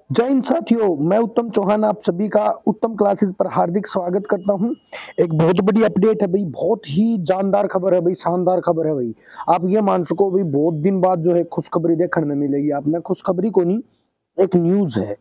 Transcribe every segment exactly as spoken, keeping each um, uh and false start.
जय हिंद साथियों, मैं उत्तम चौहान आप सभी का उत्तम क्लासेस पर हार्दिक स्वागत करता हूं। एक बहुत बड़ी अपडेट है भाई, बहुत ही जानदार खबर है भाई, शानदार खबर है भाई। आप ये मान सको भाई, बहुत दिन बाद जो है खुशखबरी देखने में मिलेगी। आपने खुशखबरी को नहीं, एक न्यूज है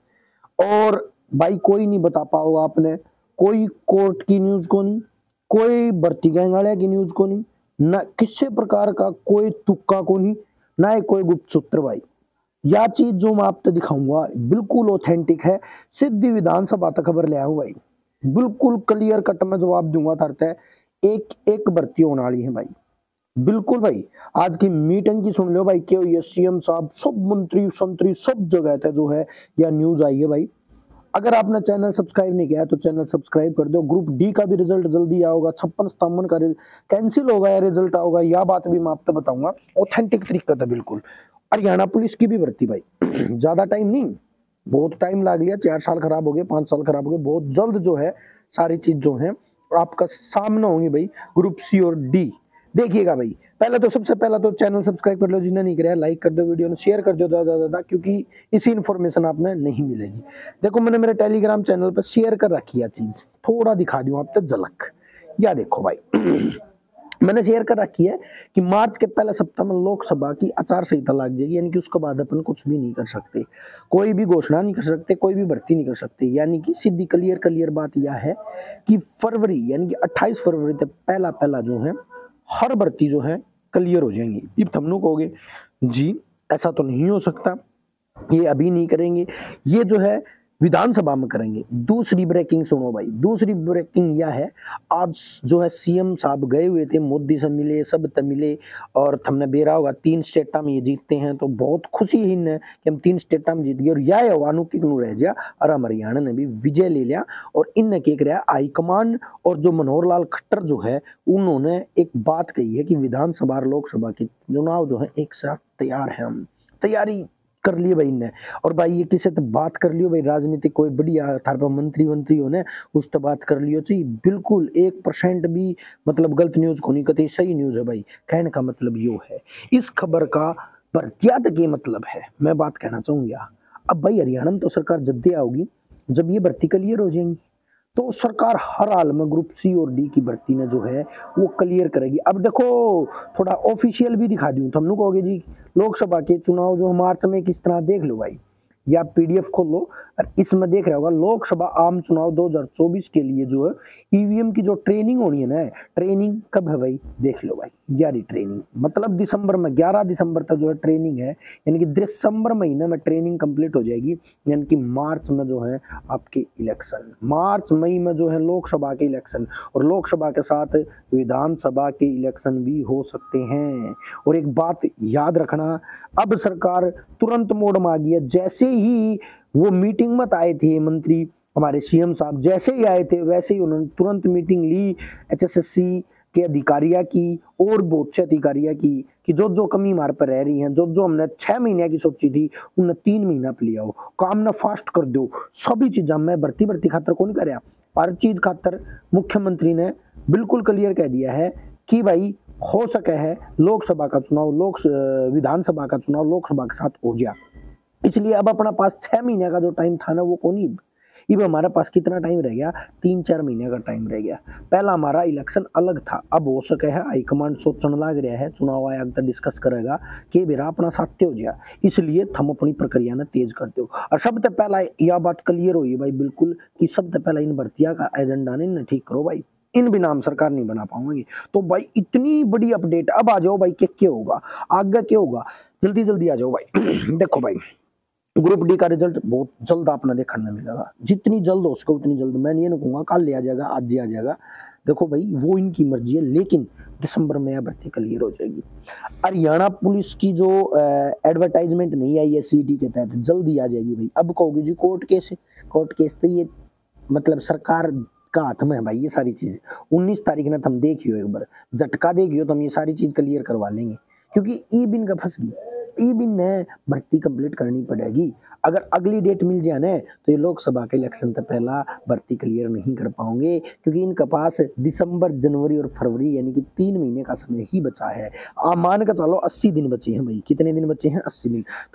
और भाई कोई नहीं बता पाओगे आपने, कोई कोर्ट की न्यूज को नहीं, कोई भर्ती गैंगाड़िया की न्यूज को नहीं, न किसी प्रकार का कोई तुक्का को नहीं, ना ही कोई गुप्त सूत्र भाई। यह चीज जो मैं आपको दिखाऊंगा बिल्कुल ऑथेंटिक है। सिद्धि विधानसभा तक खबर ले आऊं भाई, बिल्कुल क्लियर कट में जवाब दूंगा। तरते एक एक भर्ती होने वाली है भाई, बिल्कुल भाई। आज की मीटिंग की सुन लो भाई, क्यों ये सीएम साहब सब मंत्री संतरी सब जगह थे जो है यह न्यूज आई है भाई। अगर आपने चैनल सब्सक्राइब नहीं किया है तो चैनल सब्सक्राइब कर दो। ग्रुप डी का भी रिजल्ट जल्दी आओगा, छप्पन सत्तावन का कैंसिल होगा या रिजल्ट आओगा, यह बात भी मैं आपको बताऊंगा ऑथेंटिक तरीका था बिल्कुल। हरियाणा पुलिस की भी भर्ती भाई ज्यादा टाइम नहीं, बहुत टाइम लग लिया, चार साल खराब हो गए, पांच साल खराब हो गए, बहुत जल्द जो है सारी चीज जो है आपका सामना होंगी भाई। ग्रुप सी और डी देखिएगा भाई। पहले तो सबसे पहला तो चैनल सब्सक्राइब कर लो, जिन्हें नहीं किया लाइक कर दो, वीडियो में शेयर कर दो ज्यादा ज्यादा, क्योंकि इसी इन्फॉर्मेशन आपने नहीं मिलेगी। देखो मैंने मेरे टेलीग्राम चैनल पर शेयर कर रखी है चीज, थोड़ा दिखा दूं आप तक झलक। या देखो भाई मैंने शेयर कर रखी है कि मार्च के पहले सप्ताह में लोकसभा की आचार संहिता लग जाएगी, यानी कि उसके बाद अपन कुछ भी नहीं कर सकते, कोई भी घोषणा नहीं कर सकते, कोई भी भर्ती नहीं कर सकते। यानी कि सीधी क्लियर क्लियर बात यह है कि फरवरी यानी कि अट्ठाईस फरवरी तक पहला पहला जो है हर भर्ती जो है क्लियर हो जाएंगी। अब तुम कहोगे जी ऐसा तो नहीं हो सकता, ये अभी नहीं करेंगे, ये जो है विधानसभा में करेंगे। दूसरी ब्रेकिंग सुनो भाई, दूसरी ब्रेकिंग यह है, आज जो है सीएम साहब गए हुए थे, मोदी से मिले, सब तक मिले, और हमने बेरा होगा तीन स्टेटा में ये जीतते हैं तो बहुत खुशी है इन्हें कि हम तीन स्टेटा में जीत गए। और यह आह्वानों की रह गया और हम हरियाणा ने भी विजय ले लिया। और इनने क्या कराया, हाईकमान और जो मनोहर लाल खट्टर जो है उन्होंने एक बात कही है कि विधानसभा और लोकसभा के चुनाव जो है एक साथ तैयार है, हम तैयारी कर लिए भाई ने। और भाई ये किसी से बात कर लियो भाई, राजनीति कोई बढ़िया थार पर मंत्री मंत्री होने उस तो बात कर लियो चाहिए, बिल्कुल एक परसेंट भी मतलब गलत न्यूज को नहीं कहते, सही न्यूज है भाई। कहने का मतलब यो है, इस खबर का प्रत्याद के मतलब है, मैं बात कहना चाहूंगा। अब भाई हरियाणा में तो सरकार जल्दी आओगी, जब ये भर्ती क्लियर हो जाएंगी तो सरकार हर हाल में ग्रुप सी और डी की भर्ती में जो है वो क्लियर करेगी। अब देखो थोड़ा ऑफिशियल भी दिखा दूं तो हम लोग कहोगे जी लोकसभा के चुनाव जो मार्च में किस तरह, देख लो भाई, या पीडीएफ खोल लो और इसमें देख रहे होगा लोकसभा आम चुनाव दो हज़ार चौबीस के लिए जो है ईवीएम की जो ट्रेनिंग होनी है ना, ट्रेनिंग कब है भाई, देख लो भाई। यारी ट्रेनिंग मतलब दिसंबर में, ग्यारह दिसंबर तक जो है ट्रेनिंग है, यानी कि दिसंबर महीने में ट्रेनिंग कंप्लीट हो जाएगी। यानी कि मार्च में जो है आपके इलेक्शन, मार्च मई में जो है लोकसभा के इलेक्शन, और लोकसभा के साथ विधानसभा के इलेक्शन भी हो सकते हैं। और एक बात याद रखना, अब सरकार तुरंत मोड में आ गई है। जैसे ही वो मीटिंग में आए थे मंत्री हमारे सीएम साहब, जैसे ही आए थे वैसे ही उन्होंने तुरंत मीटिंग ली एचएसएससी के अधिकारियों की और बहुत से अधिकारियों की, कि जो जो कमी हमारे पर रह रही है, जो जो हमने छह महीने की सोची थी उन्हें तीन महीना पे लिया हो, काम ना फास्ट कर दो। सभी चीजें मैं भर्ती भर्ती खातर कौन कर रहा, हर चीज खातर मुख्यमंत्री ने बिल्कुल क्लियर कह दिया है कि भाई हो सके है लोकसभा का चुनाव लोक विधानसभा का चुनाव लोकसभा के साथ हो गया। इसलिए अब अपना पास छह महीने का जो टाइम था ना वो कौन ही, अब हमारे पास कितना टाइम रह गया, तीन चार महीने का टाइम रह गया। पहला हमारा इलेक्शन अलग था, अब हो सके है हाईकमांड सोचने लग रहा है, चुनाव आयोग तक डिस्कस करेगा कि बेरा अपना साथ हो जाए, इसलिए हम अपनी प्रक्रिया ने तेज कर दो। और सबसे पहला यह बात क्लियर हुई भाई बिल्कुल कि सबसे पहला इन भर्तियां का एजेंडा ने ठीक करो भाई, इन बिना हम सरकार नहीं बना पाएंगे। तो भाई इतनी बड़ी अपडेट, अब आ जाओ भाई क्या क्या होगा आगे, क्या होगा जल्दी जल्दी आ जाओ भाई। देखो भाई ग्रुप डी का रिजल्ट बहुत जल्द आपने देखने मिलेगा, जितनी जल्द हो सके उतनी जल्द। मैं ये नहीं कहूंगा कल ले आ जाएगा, आज ही आ जाएगा, देखो भाई वो इनकी मर्जी है, लेकिन दिसंबर में यह भर्ती क्लियर हो जाएगी। हरियाणा पुलिस की जो एडवर्टाइजमेंट नहीं आई है सीटी के तहत, जल्दी आ जाएगी भाई। अब कहोगे जी कोर्ट केस, कोर्ट केस तो ये मतलब सरकार का हाथ में है भाई ये सारी चीज। उन्नीस तारीख ने तुम देखियो, एक बार झटका देखियो तो हम ये सारी चीज क्लियर करवा लेंगे, क्योंकि ई बिन का फंस गई, ई बिन ने भर्ती कंप्लीट करनी पड़ेगी। अगर अगली डेट मिल जाए ना तो ये लोकसभा के इलेक्शन तक पहला भर्ती क्लियर नहीं कर पाओगे, क्योंकि इनके पास दिसंबर जनवरी और फरवरी यानी कि तीन महीने का समय ही बचा है। आप मान कर चलो अस्सी दिन बचे हैं भाई, कितने दिन बचे हैं, अस्सी दिन। तो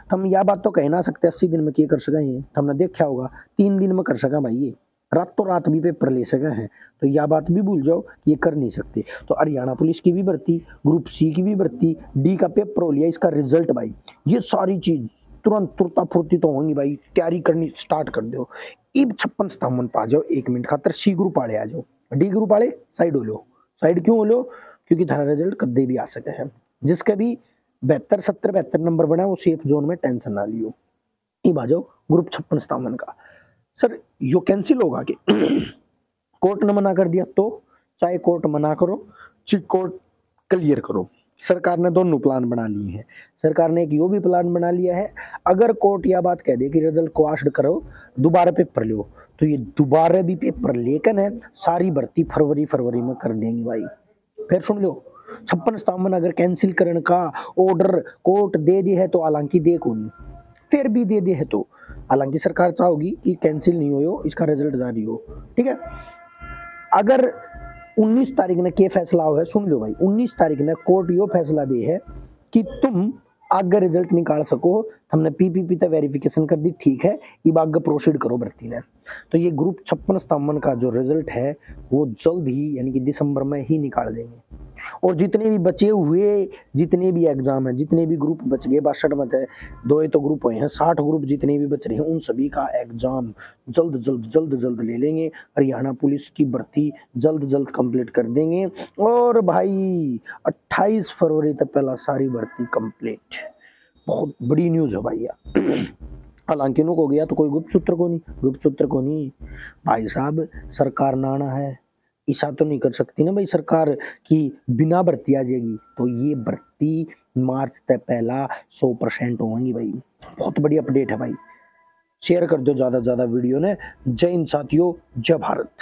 तो हम यह बात तो कह ना सकते अस्सी दिन में क्या कर सके हैं, हमने देखा होगा तीन दिन में कर सका भाई, ये रातों रात भी पेपर ले सके हैं, तो यह बात भी भूल जाओ ये कर नहीं सकते। तो हरियाणा पुलिस की भी भर्ती, ग्रुप सी की भी भर्ती, डी का पेपर हो लिया, इसका रिजल्ट भाई, ये सारी चीज तुरंत तुरता फुर्ती तो होंगी भाई, तैयारी करनी स्टार्ट कर दो। इब छप्पन सतावन पा जाओ एक मिनट खातर, सी ग्रुप वाले आ जाओ, डी ग्रुप वाले साइड हो लो। साइड क्यों हो लो? क्योंकि थारा रिजल्ट कदे भी आ सके है, जिसके भी बहत्तर सत्तर बहत्तर नंबर बना वो सेफ जोन में, टेंशन ना लियो। इब आ जाओ ग्रुप छप्पन सतावन का। सर यो कैंसिल होगा कि कोर्ट ने मना कर दिया, तो चाहे कोर्ट मना करो चाहे कोर्ट क्लियर करो, सरकार ने दोनों प्लान बना लिए हैं। सरकार ने एक यो भी प्लान बना लिया है, अगर कोर्ट यह बात कह दे कि रिजल्ट क्वाश्ड करो, दोबारा पेपर लो, तो ये दोबारा भी पेपर लेकर है सारी भर्ती फरवरी फरवरी में कर देंगे भाई। फिर सुन लो, छप्पन सतावन अगर कैंसिल करने का ऑर्डर कोर्ट दे दी है, तो हालांकि देखो नहीं फिर भी दे दे है, तो हालांकि सरकार चाहोगी कि कैंसिल नहीं हो, इसका रिजल्ट जारी हो, ठीक है। अगर उन्नीस तारीख ने क्या फैसला हो है, सुन लो भाई, उन्नीस तारीख ने कोर्ट यो फैसला दे है कि तुम आगे रिजल्ट निकाल सको, हमने पीपीपी तक वेरिफिकेशन कर दी, ठीक है, अब आगे प्रोसीड करो भर्ती ने। तो ये ग्रुप छप्पन सतावन का जो रिजल्ट है वो जल्द ही यानी कि दिसंबर में ही निकाल देंगे। और जितने भी बचे हुए जितने भी एग्जाम है, जितने भी ग्रुप बच गए, बासठ मत है, दो ही तो ग्रुप हुए हैं, साठ ग्रुप जितने भी बच रहे हैं, उन सभी का एग्जाम जल्द जल्द जल्द जल्द ले लेंगे। हरियाणा पुलिस की भर्ती जल्द जल्द कंप्लीट कर देंगे, और भाई अट्ठाईस फरवरी तक पहला सारी भर्ती कंप्लीट। बहुत बड़ी न्यूज है भैया। हालांकि हो गया तो कोई गुप्त सूत्र को नहीं, गुप्त सूत्र को नहीं भाई साहब, सरकार नाना है, ऐसा तो नहीं कर सकती ना भाई सरकार की बिना भर्ती आ जाएगी। तो ये भर्ती मार्च तक पहला सौ परसेंट होंगी भाई। बहुत बड़ी अपडेट है भाई, शेयर कर दो ज्यादा से ज्यादा वीडियो ने। जय हिंद साथियों, जय भारत।